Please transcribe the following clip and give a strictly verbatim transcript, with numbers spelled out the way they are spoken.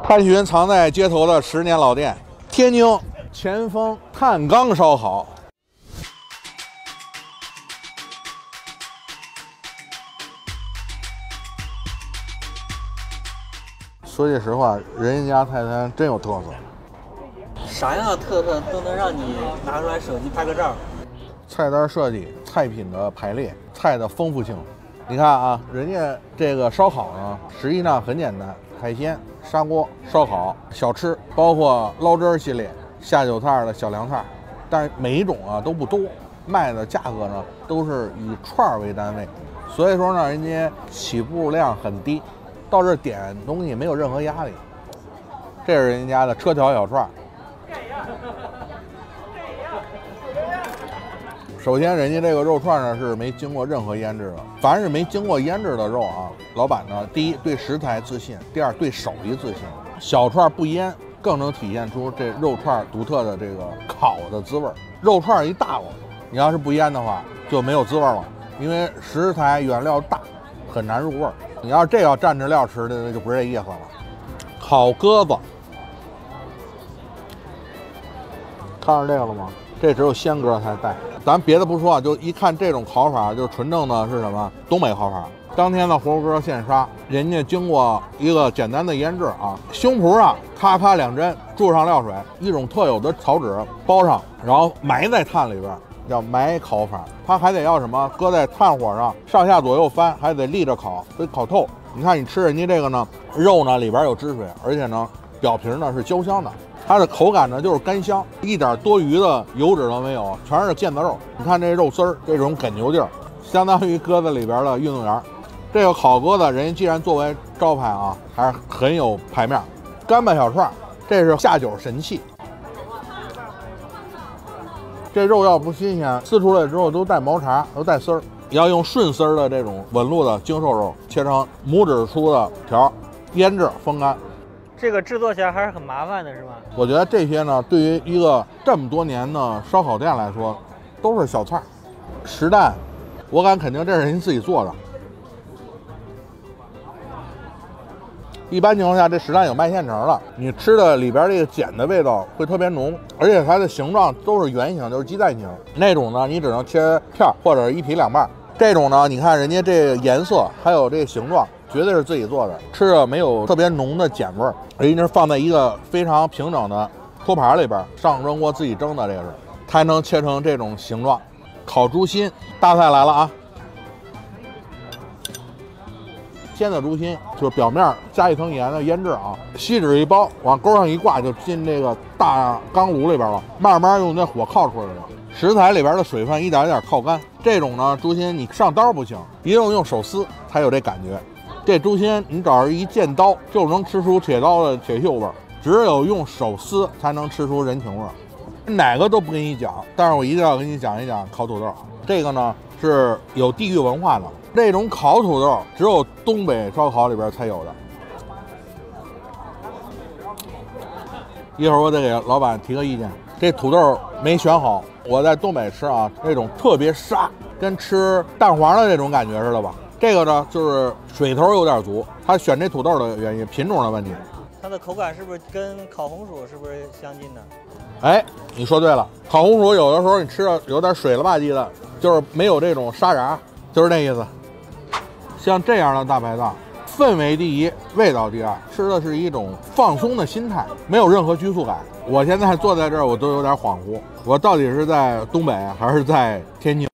探寻藏在街头的十年老店，天津前锋碳缸烧烤。说句实话，人家菜单真有特色。 啥样的特色都能让你拿出来手机拍个照？ 菜单设计、菜品的排列、菜的丰富性。你看啊，人家这个烧烤呢，实际上很简单，海鲜、砂锅、烧烤、小吃，包括捞汁儿系列、下酒菜的小凉菜，但是每一种啊都不多，卖的价格呢都是以串儿为单位，所以说呢，人家起步量很低，到这点东西没有任何压力。这是人家的车条小串儿。首先，人家这个肉串呢是没经过任何腌制的。凡是没经过腌制的肉啊，老板呢，第一对食材自信，第二对手艺自信。小串不腌，更能体现出这肉串独特的这个烤的滋味。肉串一大了，你要是不腌的话，就没有滋味了，因为食材原料大，很难入味儿。你要是这要蘸着料吃的，那就不是这意思了。烤鸽子，看着这个了吗？这只有鲜鸽才带。咱别的不说啊，就一看这种烤法，就是纯正的是什么？东北烤法。当天的活鸽现杀，人家经过一个简单的腌制啊，胸脯上咔咔两针，注上料水，一种特有的草纸包上，然后埋在炭里边，叫埋烤法。它还得要什么？搁在炭火上上下左右翻，还得立着烤，得烤透。你看你吃人家这个呢，肉呢里边有汁水，而且呢表皮呢是焦香的。它的口感呢就是干香，一点多余的油脂都没有，全是腱子肉。你看这肉丝儿，这种哏牛劲儿，相当于鸽子里边的运动员。这个烤鸽子，人家既然作为招牌啊，还是很有排面。干巴小串，这是下酒神器。这肉要不新鲜，撕出来之后都带毛茬，都带丝儿。要用顺丝儿的这种纹路的精瘦肉，切成拇指粗的条，腌制风干。 这个制作起来还是很麻烦的，是吧？ 我觉得这些呢，对于一个这么多年的烧烤店来说，都是小菜。实蛋，我敢肯定这是人自己做的。一般情况下，这实蛋有卖现成的，你吃的里边这个碱的味道会特别浓，而且它的形状都是圆形，都是鸡蛋形。那种呢，你只能切片或者一劈两半。这种呢，你看人家这个颜色还有这个形状，绝对是自己做的，吃着没有特别浓的碱味儿。人家是放在一个非常平整的托盘里边，上蒸锅自己蒸的，这个是才能切成这种形状。烤猪心，大菜来了啊！鲜的猪心就是表面加一层盐的腌制啊，锡纸一包，往钩上一挂就进这个大缸炉里边了，慢慢用那火烤出来的。食材里边的水分一点一点靠干。这种呢猪心你上刀不行，一定用手撕才有这感觉。这猪心你找着一见刀就能吃出铁刀的铁锈味儿，只有用手撕才能吃出人情味儿。哪个都不跟你讲，但是我一定要跟你讲一讲烤土豆。这个呢是有地域文化的，这种烤土豆只有东北烧烤里边才有的。一会儿我得给老板提个意见，这土豆没选好。我在东北吃啊，那种特别沙，跟吃蛋黄的那种感觉似的吧。这个呢就是水头有点足，他选这土豆的原因，品种的问题。 它的口感是不是跟烤红薯是不是相近的？ 哎，你说对了，烤红薯有的时候你吃的有点水了吧唧的，就是没有这种沙瓤，就是那意思。像这样的大排档，氛围第一，味道第二，吃的是一种放松的心态，没有任何拘束感。我现在坐在这儿，我都有点恍惚，我到底是在东北还是在天津？